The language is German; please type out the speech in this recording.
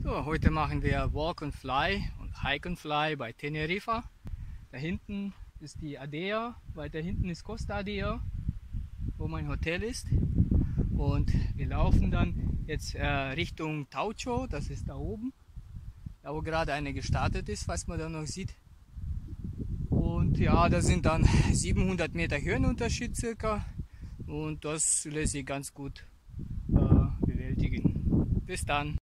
So, heute machen wir Walk and Fly und Hike and Fly bei Teneriffa. Da hinten ist die Adea, weiter hinten ist Costa Adea, wo mein Hotel ist. Und wir laufen dann jetzt Richtung Taucho, das ist da oben, da wo gerade eine gestartet ist, was man da noch sieht. Und ja, da sind dann 700 Meter Höhenunterschied circa und das lässt sich ganz gut bewältigen. Bis dann!